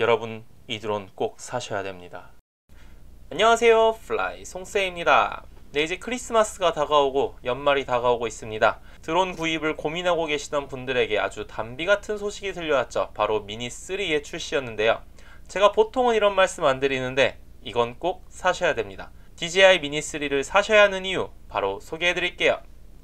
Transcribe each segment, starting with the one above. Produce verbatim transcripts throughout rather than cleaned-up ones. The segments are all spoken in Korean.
여러분 이 드론 꼭 사셔야 됩니다. 안녕하세요, 플라이 송쌤입니다. 네, 이제 크리스마스가 다가오고 연말이 다가오고 있습니다. 드론 구입을 고민하고 계시던 분들에게 아주 단비 같은 소식이 들려왔죠. 바로 미니 쓰리의 출시였는데요. 제가 보통은 이런 말씀 안 드리는데 이건 꼭 사셔야 됩니다. 디제이아이 미니 쓰리를 사셔야 하는 이유 바로 소개해 드릴게요.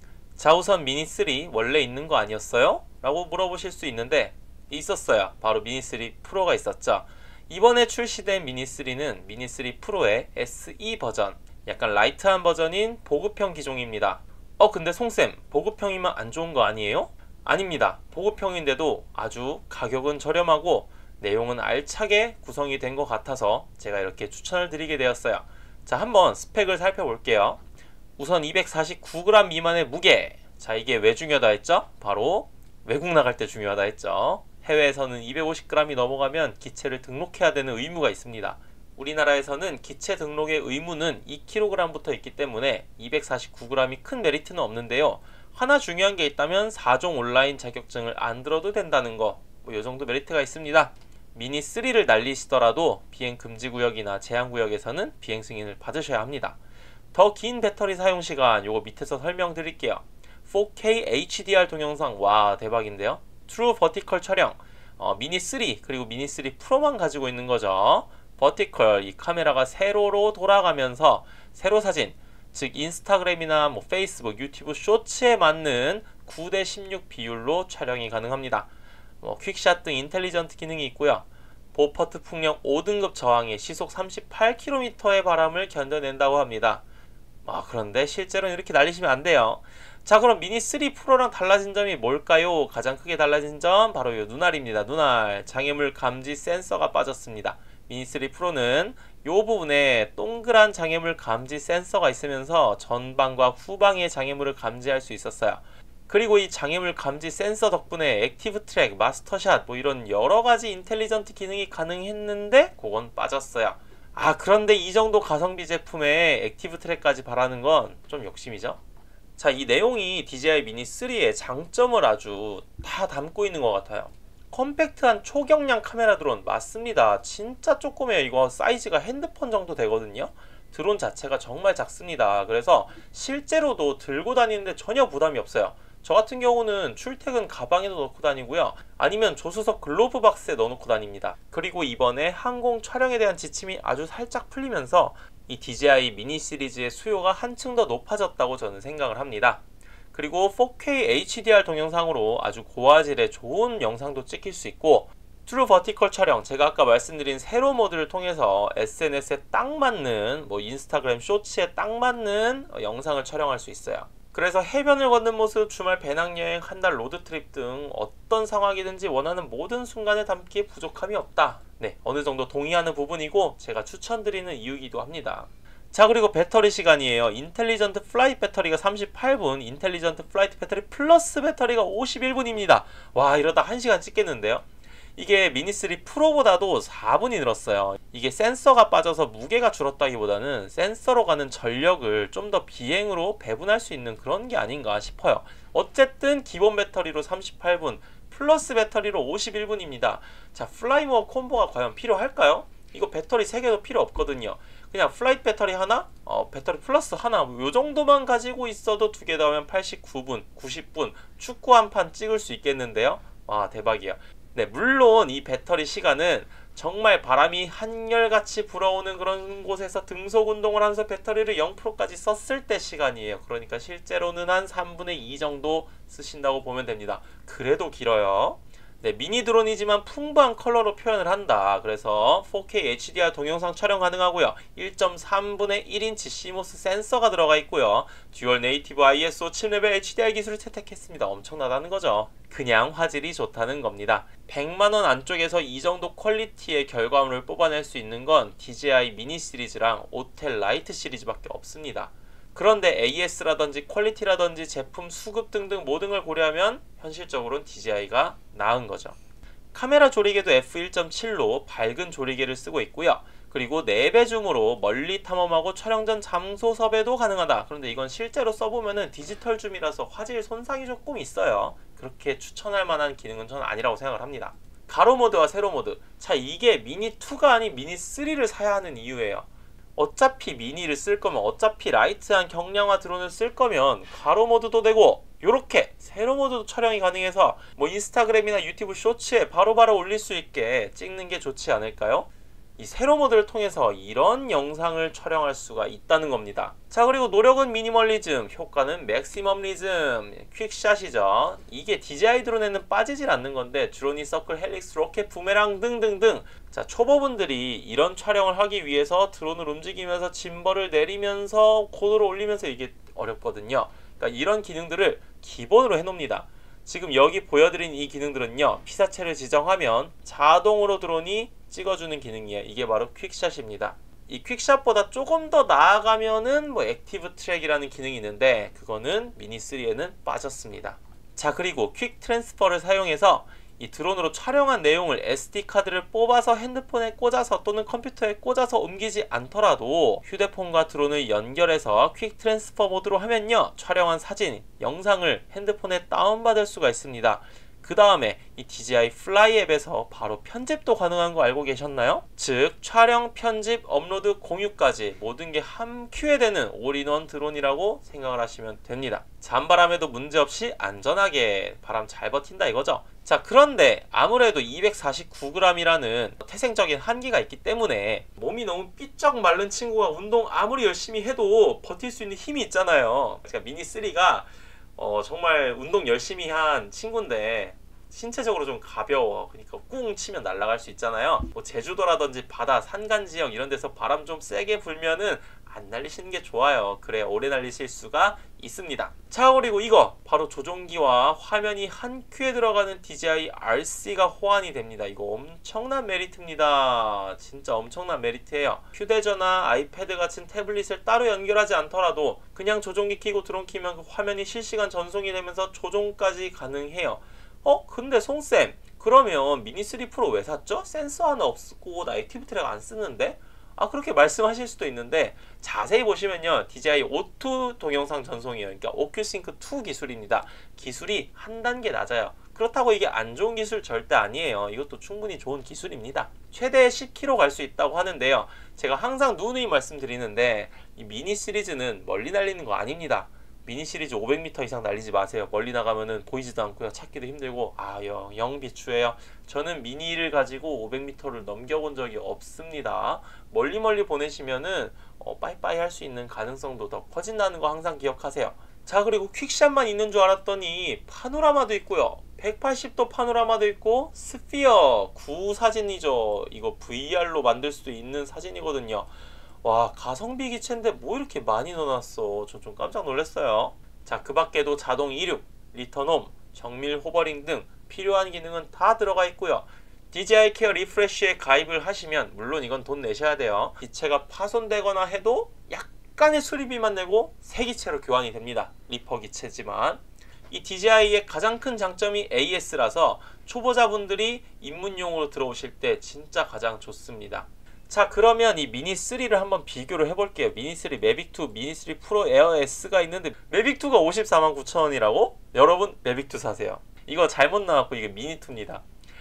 자, 우선 미니 쓰리 원래 있는 거 아니었어요? 라고 물어보실 수 있는데 있었어요. 바로 미니 쓰리 프로가 있었죠. 이번에 출시된 미니 쓰리는 미니 쓰리 프로의 에스이 버전, 약간 라이트한 버전인 보급형 기종입니다. 어 근데 송쌤, 보급형이면 안 좋은 거 아니에요? 아닙니다. 보급형인데도 아주 가격은 저렴하고 내용은 알차게 구성이 된 것 같아서 제가 이렇게 추천을 드리게 되었어요. 자, 한번 스펙을 살펴볼게요. 우선 이백사십구 그램 미만의 무게. 자, 이게 왜 중요하다 했죠? 바로 외국 나갈 때 중요하다 했죠. 해외에서는 이백오십 그램이 넘어가면 기체를 등록해야 되는 의무가 있습니다. 우리나라에서는 기체 등록의 의무는 이 킬로그램부터 있기 때문에 이백사십구 그램이 큰 메리트는 없는데요. 하나 중요한 게 있다면 사 종 온라인 자격증을 안 들어도 된다는 거, 뭐 이 정도 메리트가 있습니다. 미니 쓰리를 날리시더라도 비행 금지 구역이나 제한 구역에서는 비행 승인을 받으셔야 합니다. 더 긴 배터리 사용 시간, 요거 밑에서 설명드릴게요. 포케이 에이치디알 동영상, 와 대박인데요. 트루 버티컬 촬영, 어, 미니 쓰리 그리고 미니 쓰리 프로만 가지고 있는 거죠. 버티컬, 이 카메라가 세로로 돌아가면서 세로 사진, 즉 인스타그램이나 뭐 페이스북, 유튜브 쇼츠에 맞는 구 대 십육 비율로 촬영이 가능합니다. 뭐 퀵샷 등 인텔리전트 기능이 있고요. 보퍼트 풍력 오 등급 저항에 시속 삼십팔 킬로미터의 바람을 견뎌낸다고 합니다. 아, 그런데 실제로는 이렇게 날리시면 안 돼요. 자, 그럼 미니 쓰리 프로랑 달라진 점이 뭘까요? 가장 크게 달라진 점 바로 이 눈알입니다. 눈알, 장애물 감지 센서가 빠졌습니다. 미니 쓰리 프로는 이 부분에 동그란 장애물 감지 센서가 있으면서 전방과 후방의 장애물을 감지할 수 있었어요. 그리고 이 장애물 감지 센서 덕분에 액티브 트랙, 마스터샷 뭐 이런 여러가지 인텔리전트 기능이 가능했는데 그건 빠졌어요. 아, 그런데 이 정도 가성비 제품에 액티브 트랙까지 바라는 건 좀 욕심이죠. 자, 이 내용이 디제이아이 미니 쓰리의 장점을 아주 다 담고 있는 것 같아요. 컴팩트한 초경량 카메라 드론 맞습니다. 진짜 조그매요. 이거 사이즈가 핸드폰 정도 되거든요. 드론 자체가 정말 작습니다. 그래서 실제로도 들고 다니는데 전혀 부담이 없어요. 저 같은 경우는 출퇴근 가방에도 넣고 다니고요. 아니면 조수석 글로브 박스에 넣어놓고 다닙니다. 그리고 이번에 항공 촬영에 대한 지침이 아주 살짝 풀리면서 이 디제이아이 미니 시리즈의 수요가 한층 더 높아졌다고 저는 생각을 합니다. 그리고 포케이 에이치디알 동영상으로 아주 고화질의 좋은 영상도 찍힐 수 있고, 트루 버티컬 촬영, 제가 아까 말씀드린 세로 모드를 통해서 에스엔에스에 딱 맞는, 뭐 인스타그램 쇼츠에 딱 맞는 영상을 촬영할 수 있어요. 그래서 해변을 걷는 모습, 주말 배낭여행, 한 달 로드트립 등 어떤 상황이든지 원하는 모든 순간에 담기에 부족함이 없다. 네, 어느 정도 동의하는 부분이고 제가 추천드리는 이유이기도 합니다. 자, 그리고 배터리 시간이에요. 인텔리전트 플라이트 배터리가 삼십팔 분, 인텔리전트 플라이트 배터리 플러스 배터리가 오십일 분입니다. 와, 이러다 한 시간 찍겠는데요. 이게 미니 쓰리 프로보다도 사 분이 늘었어요. 이게 센서가 빠져서 무게가 줄었다기보다는 센서로 가는 전력을 좀 더 비행으로 배분할 수 있는 그런 게 아닌가 싶어요. 어쨌든 기본 배터리로 삼십팔 분, 플러스 배터리로 오십일 분입니다. 자, 플라이모어 콤보가 과연 필요할까요? 이거 배터리 세 개도 필요 없거든요. 그냥 플라이트 배터리 하나, 어, 배터리 플러스 하나, 요 정도만 가지고 있어도 두 개 더하면 팔십구 분, 구십 분, 축구 한 판 찍을 수 있겠는데요. 와, 대박이야. 네, 물론 이 배터리 시간은 정말 바람이 한결같이 불어오는 그런 곳에서 등속 운동을 하면서 배터리를 영 퍼센트까지 썼을 때 시간이에요. 그러니까 실제로는 한 삼분의 이 정도 쓰신다고 보면 됩니다. 그래도 길어요. 네, 미니 드론이지만 풍부한 컬러로 표현을 한다. 그래서 포케이 에이치디알 동영상 촬영 가능하고요. 일 점 삼분의 일 인치 씨모스 센서가 들어가 있고요. 듀얼 네이티브 아이에스오 칠 레벨 에이치디알 기술을 채택했습니다. 엄청나다는 거죠. 그냥 화질이 좋다는 겁니다. 백만 원 안쪽에서 이 정도 퀄리티의 결과물을 뽑아낼 수 있는 건 디제이아이 미니 시리즈랑 오텔 라이트 시리즈밖에 없습니다. 그런데 에이에스라든지 퀄리티라든지 제품 수급 등등 모든 걸 고려하면 현실적으로는 디제이아이가 나은 거죠. 카메라 조리개도 에프 일 점 칠로 밝은 조리개를 쓰고 있고요. 그리고 네 배 줌으로 멀리 탐험하고 촬영 전 잠소 섭외도 가능하다. 그런데 이건 실제로 써보면은 디지털 줌이라서 화질 손상이 조금 있어요. 그렇게 추천할 만한 기능은 저는 아니라고 생각을 합니다. 가로 모드와 세로 모드. 자, 이게 미니 투가 아닌 미니 쓰리를 사야 하는 이유예요. 어차피 미니를 쓸 거면, 어차피 라이트한 경량화 드론을 쓸 거면 가로 모드도 되고 요렇게 세로 모드도 촬영이 가능해서 뭐 인스타그램이나 유튜브 쇼츠에 바로바로 올릴 수 있게 찍는 게 좋지 않을까요? 이 세로 모드를 통해서 이런 영상을 촬영할 수가 있다는 겁니다. 자, 그리고 노력은 미니멀리즘, 효과는 맥시멈리즘, 퀵샷이죠. 이게 디제이아이 드론에는 빠지질 않는 건데 드로니, 서클, 헬릭스, 로켓, 부메랑 등등등. 자, 초보분들이 이런 촬영을 하기 위해서 드론을 움직이면서 짐벌을 내리면서 고도를 올리면서 이게 어렵거든요. 그러니까 이런 기능들을 기본으로 해놓습니다. 지금 여기 보여드린 이 기능들은요, 피사체를 지정하면 자동으로 드론이 찍어주는 기능이에요. 이게 바로 퀵샷입니다. 이 퀵샷보다 조금 더 나아가면은 뭐 액티브 트랙이라는 기능이 있는데 그거는 미니 쓰리에는 빠졌습니다. 자, 그리고 퀵 트랜스퍼를 사용해서 이 드론으로 촬영한 내용을 에스디 카드를 뽑아서 핸드폰에 꽂아서 또는 컴퓨터에 꽂아서 옮기지 않더라도 휴대폰과 드론을 연결해서 퀵 트랜스퍼 모드로 하면요, 촬영한 사진, 영상을 핸드폰에 다운받을 수가 있습니다. 그 다음에 이 디제이아이 플라이 앱에서 바로 편집도 가능한 거 알고 계셨나요? 즉 촬영, 편집, 업로드, 공유까지 모든 게 한 큐에 되는 올인원 드론이라고 생각을 하시면 됩니다. 잔바람에도 문제없이 안전하게 바람 잘 버틴다 이거죠. 자, 그런데 아무래도 이백사십구 그램이라는 태생적인 한계가 있기 때문에 몸이 너무 삐쩍 마른 친구가 운동 아무리 열심히 해도 버틸 수 있는 힘이 있잖아요. 그러니까 미니 쓰리가 어, 정말 운동 열심히 한 친구인데 신체적으로 좀 가벼워. 그러니까 꿍 치면 날아갈 수 있잖아요. 뭐 제주도라든지 바다, 산간 지역 이런 데서 바람 좀 세게 불면은 안 날리시는 게 좋아요. 그래 오래 날리실 수가 있습니다. 자, 그리고 이거 바로 조종기와 화면이 한 큐에 들어가는 디제이아이 알씨가 호환이 됩니다. 이거 엄청난 메리트입니다. 진짜 엄청난 메리트예요. 휴대전화, 아이패드 같은 태블릿을 따로 연결하지 않더라도 그냥 조종기 켜고 드론 켜면 그 화면이 실시간 전송이 되면서 조종까지 가능해요. 어? 근데 송쌤, 그러면 미니 쓰리 프로 왜 샀죠? 센서 하나 없고 나 액티브 트랙 안 쓰는데? 아, 그렇게 말씀하실 수도 있는데 자세히 보시면요, 디제이아이 오 투 동영상 전송이에요. 그러니까 오큐싱크 투 기술입니다. 기술이 한 단계 낮아요. 그렇다고 이게 안 좋은 기술 절대 아니에요. 이것도 충분히 좋은 기술입니다. 최대 십 킬로미터 갈 수 있다고 하는데요, 제가 항상 누누이 말씀드리는데 이 미니 시리즈는 멀리 날리는 거 아닙니다. 미니 시리즈 오백 미터 이상 날리지 마세요. 멀리 나가면은 보이지도 않고요, 찾기도 힘들고 아, 영, 영 비추해요. 저는 미니를 가지고 오백 미터를 넘겨본 적이 없습니다. 멀리 멀리 보내시면은 어, 빠이빠이 할 수 있는 가능성도 더 커진다는 거 항상 기억하세요. 자, 그리고 퀵샷만 있는 줄 알았더니 파노라마도 있고요, 백팔십 도 파노라마도 있고 스피어 구 사진이죠. 이거 브이알로 만들 수도 있는 사진이거든요. 와, 가성비 기체인데 뭐 이렇게 많이 넣어놨어. 저 좀 깜짝 놀랐어요. 자, 그 밖에도 자동 이륙, 리턴홈, 정밀 호버링 등 필요한 기능은 다 들어가 있고요. 디제이아이 케어 리프레쉬에 가입을 하시면, 물론 이건 돈 내셔야 돼요, 기체가 파손되거나 해도 약간의 수리비만 내고 새 기체로 교환이 됩니다. 리퍼 기체지만 이 디제이아이의 가장 큰 장점이 에이에스라서 초보자분들이 입문용으로 들어오실 때 진짜 가장 좋습니다. 자, 그러면 이 미니 쓰리를 한번 비교를 해볼게요. 미니 쓰리 매빅 투, 미니 쓰리 프로 에어 S가 있는데 매빅 투가 오십사만 구천 원이라고? 여러분 매빅 투 사세요. 이거 잘못 나왔고 이게 미니 투입니다.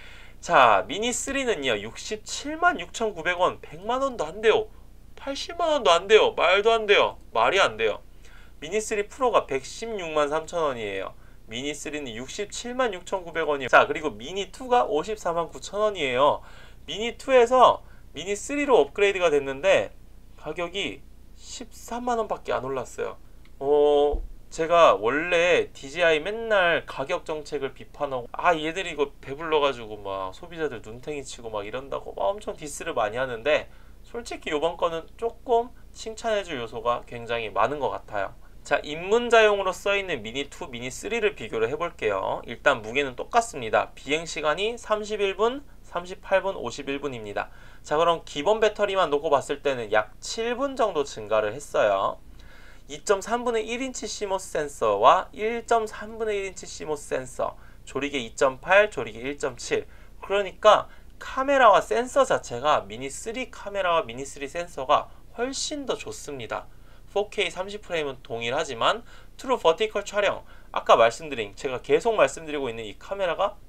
자, 미니 쓰리는요 육십칠만 육천구백 원, 백만 원도 안 돼요. 팔십만 원도 안 돼요. 말도 안 돼요. 말이 안 돼요. 미니 쓰리 프로가 백십육만 삼천 원이에요. 미니 쓰리는 육십칠만 육천구백 원이에요. 자, 그리고 미니 투가 오십사만 구천 원이에요. 미니 투에서 미니 쓰리로 업그레이드가 됐는데 가격이 십삼만 원 밖에 안 올랐어요. 어, 제가 원래 디제이아이 맨날 가격 정책을 비판하고 아, 얘들이 이거 배불러가지고 막 소비자들 눈탱이 치고 막 이런다고 막 엄청 디스를 많이 하는데 솔직히 이번 거는 조금 칭찬해줄 요소가 굉장히 많은 것 같아요. 자, 입문자용으로 써있는 미니 투, 미니 쓰리를 비교를 해볼게요. 일단 무게는 똑같습니다. 비행시간이 삼십일 분, 삼십팔 분, 오십일 분입니다. 자, 그럼 기본 배터리만 놓고 봤을 때는 약 칠 분 정도 증가를 했어요. 이 점 삼분의 일 인치 씨모스 센서와 일 점 삼분의 일 인치 씨모스 센서, 조리개 이 점 팔, 조리개 일 점 칠. 그러니까 카메라와 센서 자체가 미니 쓰리 카메라와 미니 쓰리 센서가 훨씬 더 좋습니다. 포케이 삼십 프레임은 동일하지만 트루 버티컬 촬영, 아까 말씀드린, 제가 계속 말씀드리고 있는 이 카메라가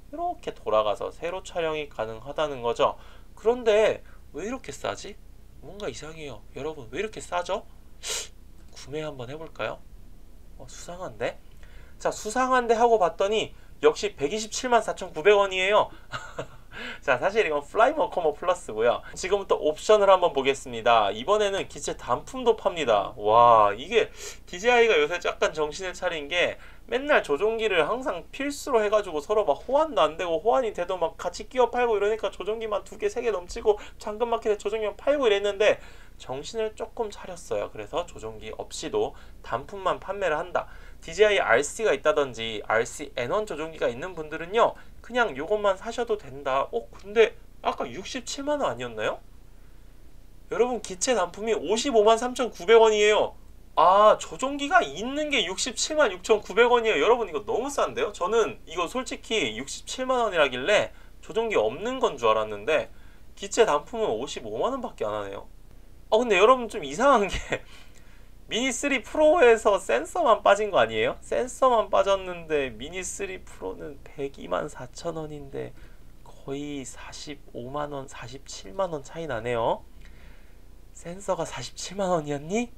이렇게 돌아가서 세로 촬영이 가능하다는 거죠. 그런데 왜 이렇게 싸지? 뭔가 이상해요. 여러분 왜 이렇게 싸죠? 구매 한번 해볼까요? 어, 수상한데? 자, 수상한데 하고 봤더니 역시 백이십칠만 사천구백 원이에요. 자, 사실 이건 플라이머커머 플러스고요. 지금부터 옵션을 한번 보겠습니다. 이번에는 기체 단품도 팝니다. 와, 이게 디제이가 요새 약간 정신을 차린 게 맨날 조종기를 항상 필수로 해가지고 서로 막 호환도 안 되고 호환이 돼도 막 같이 끼워 팔고 이러니까 조종기만 두 개, 세 개 넘치고 당근마켓에 조종기만 팔고 이랬는데 정신을 조금 차렸어요. 그래서 조종기 없이도 단품만 판매를 한다. 디제이 알씨가 있다든지 알씨 엔 원 조종기가 있는 분들은요, 그냥 요것만 사셔도 된다. 어, 근데 아까 육십칠만 원 아니었나요? 여러분, 기체 단품이 오십오만 삼천구백 원이에요. 아, 조종기가 있는 게 육십칠만 육천구백 원이에요. 여러분, 이거 너무 싼데요? 저는 이거 솔직히 육십칠만 원이라길래 조종기 없는 건 줄 알았는데 기체 단품은 오십오만 원 밖에 안 하네요. 어, 근데 여러분 좀 이상한 게 미니 쓰리 프로에서 센서만 빠진 거 아니에요? 센서만 빠졌는데 미니 쓰리 프로는 백이만 사천 원인데 거의 사십오만 원, 사십칠만 원 차이 나네요. 센서가 사십칠만 원이었니?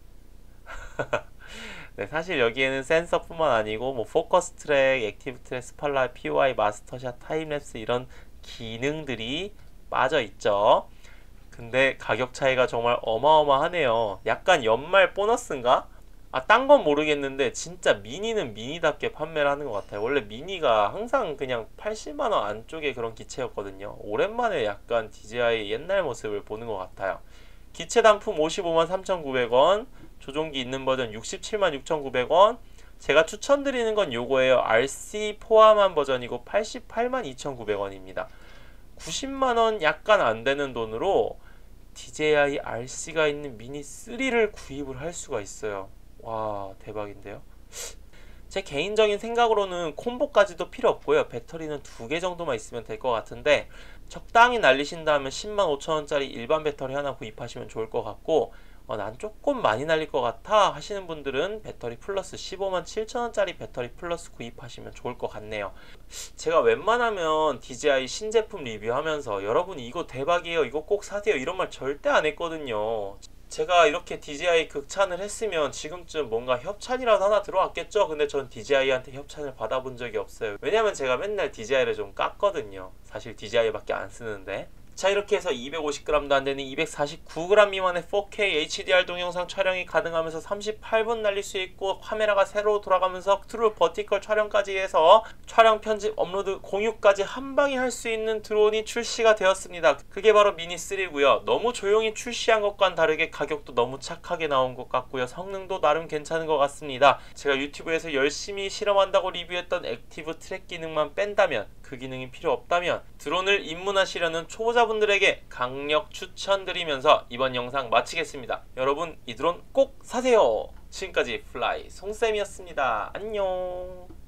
네, 사실 여기에는 센서뿐만 아니고 뭐 포커스 트랙, 액티브 트랙, 스팔라이트, 피오아이, 마스터샷, 타임랩스 이런 기능들이 빠져 있죠. 근데 가격 차이가 정말 어마어마하네요. 약간 연말 보너스인가? 아, 딴 건 모르겠는데 진짜 미니는 미니답게 판매를 하는 것 같아요. 원래 미니가 항상 그냥 팔십만 원 안쪽에 그런 기체였거든요. 오랜만에 약간 디제이 옛날 모습을 보는 것 같아요. 기체 단품 오십오만 삼천구백 원, 조종기 있는 버전 육십칠만 육천구백 원, 제가 추천드리는 건 요거예요. 알씨 포함한 버전이고 팔십팔만 이천구백 원입니다. 구십만 원 약간 안 되는 돈으로 디제이 알씨가 있는 미니 쓰리를 구입을 할 수가 있어요. 와, 대박인데요. 제 개인적인 생각으로는 콤보까지도 필요 없고요. 배터리는 두 개 정도만 있으면 될 것 같은데 적당히 날리신다면 십만 오천 원짜리 일반 배터리 하나 구입하시면 좋을 것 같고, 어, 난 조금 많이 날릴 것 같아 하시는 분들은 배터리 플러스 십오만 칠천 원짜리 배터리 플러스 구입하시면 좋을 것 같네요. 제가 웬만하면 디제이 신제품 리뷰하면서 여러분이 이거 대박이에요, 이거 꼭 사세요 이런 말 절대 안 했거든요. 제가 이렇게 디제이 극찬을 했으면 지금쯤 뭔가 협찬이라도 하나 들어왔겠죠? 근데 전 디제이한테 협찬을 받아본 적이 없어요. 왜냐면 제가 맨날 디제이를 좀 깠거든요. 사실 디제이밖에 안 쓰는데. 자, 이렇게 해서 이백오십 그램도 안되는 이백사십구 그램 미만의 포케이 에이치디알 동영상 촬영이 가능하면서 삼십팔 분 날릴 수 있고 카메라가 세로 돌아가면서 트루 버티컬 촬영까지 해서 촬영, 편집, 업로드, 공유까지 한방에 할 수 있는 드론이 출시가 되었습니다. 그게 바로 미니 쓰리고요. 너무 조용히 출시한 것과는 다르게 가격도 너무 착하게 나온 것 같고요. 성능도 나름 괜찮은 것 같습니다. 제가 유튜브에서 열심히 실험한다고 리뷰했던 액티브 트랙 기능만 뺀다면, 그 기능이 필요 없다면 드론을 입문하시려는 초보자분들에게 강력 추천드리면서 이번 영상 마치겠습니다. 여러분, 이 드론 꼭 사세요. 지금까지 플라이 송쌤이었습니다. 안녕.